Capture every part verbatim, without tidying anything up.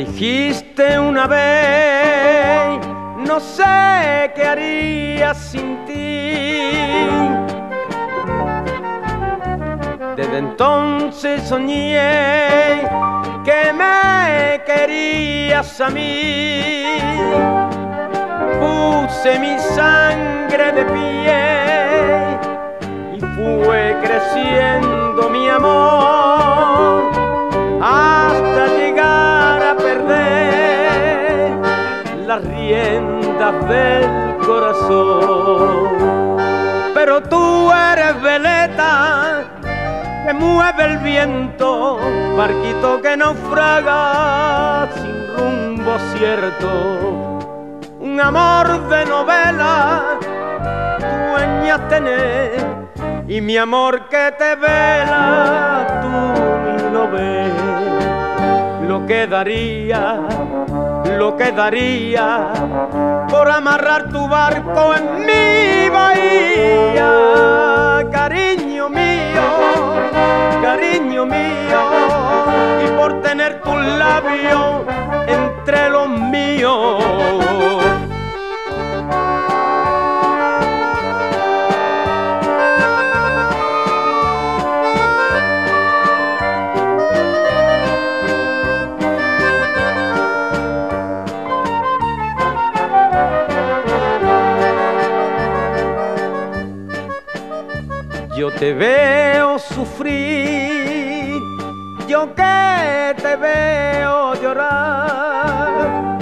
dijiste una vez, no sé qué haría sin ti. Desde entonces soñé que me querías a mí. Puse mi sangre de pie y fue creciendo mi amor hasta llegar a perder las riendas del corazón. Pero tú eres veleta que mueve el viento, barquito que naufraga sin rumbo cierto. Un amor de novela sueñas tener, y mi amor que te vela tú ni lo ves. Lo que daría, lo que daría por amarrar tu barco en mi bahía, cariño mío, cariño mío, y por tener tus labios entre los míos. Yo te veo sufrir, yo que te veo llorar.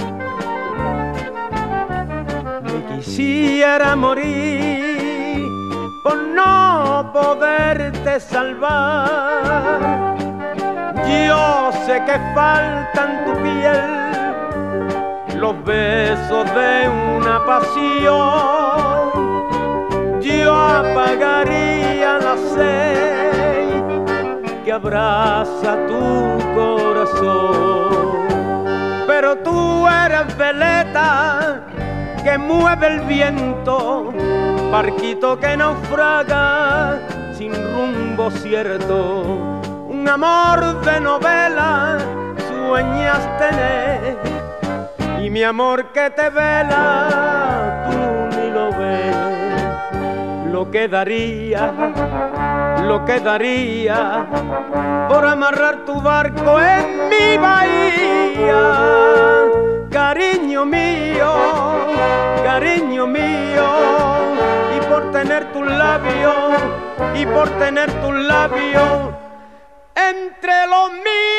Me quisiera morir por no poderte salvar. Yo sé que faltan tu piel los besos de una pasión. Yo apagaría la sed que abraza tu corazón. Pero tú eres veleta que mueve el viento, barquito que naufraga sin rumbo cierto. Un amor de novela sueñas tener, y mi amor que te vela tú ni lo ves. Lo que daría, lo que daría por amarrar tu barco en mi bahía, cariño mío, cariño mío, y por tener tus labios, y por tener tus labios entre los míos.